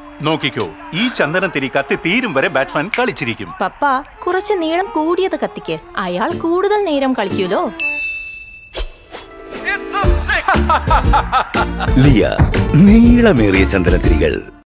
നോക്കിക്കോ, ഈ ചന്ദനത്തിരി കത്തി തീരും വരെ ബാറ്റ്സ്മാൻ കളിച്ചിരിക്കും. പപ്പ, കുറച്ച് നീളം കൂടിയത് കത്തിക്ക്. അയാൾ കൂടുതൽ നേരം കളിക്കൂലോ. ലിയ നീളമേറിയ ചന്ദനത്തിരികൾ.